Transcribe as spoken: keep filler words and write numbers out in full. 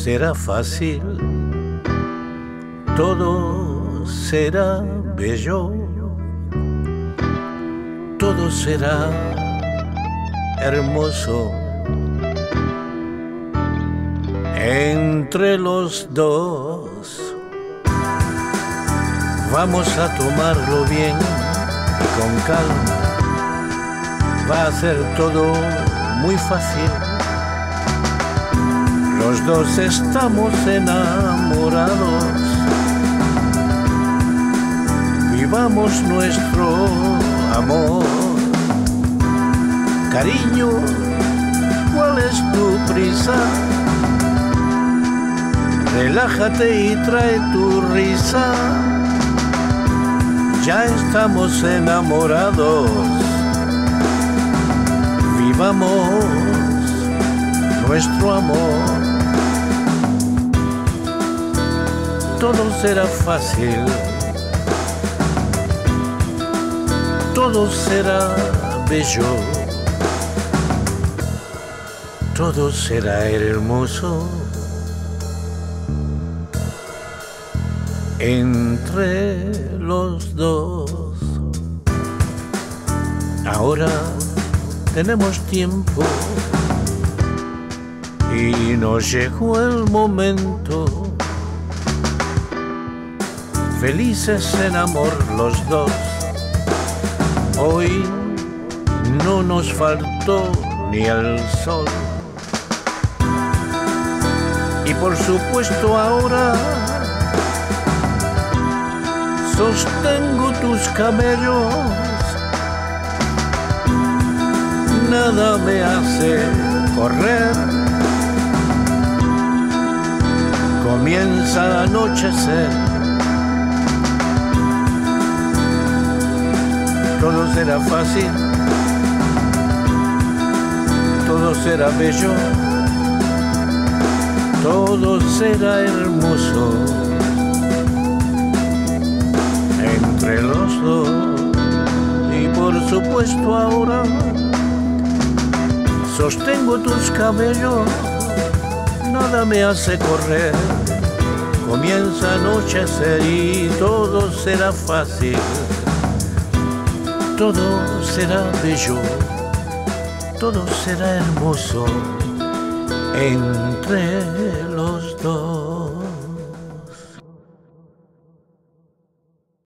será fácil, todo será bello, todo será hermoso. Entre los dos vamos a tomarlo bien y con calma. Va a ser todo muy fácil. Los dos estamos enamorados. Vivamos nuestro amor. Cariño, ¿cuál es tu prisa? Relájate y trae tu risa. Ya estamos enamorados. Vivamos nuestro amor. Todo será fácil. Todo será bello. Todo será hermoso. Entre los dos. Ahora tenemos tiempo y nos llegó el momento. Felices en amor los dos. Hoy no nos faltó ni el sol. Y por supuesto ahora sostengo tus cabellos. Nada me hace correr. Comienza a anochecer. Todo será fácil. Todo será bello. Todo será hermoso. Entre los dos. Y por supuesto ahora sostengo tus cabellos. Nada me hace correr. Comienza a anochecer y todo será fácil. Todo será bello. Todo será hermoso entre los dos.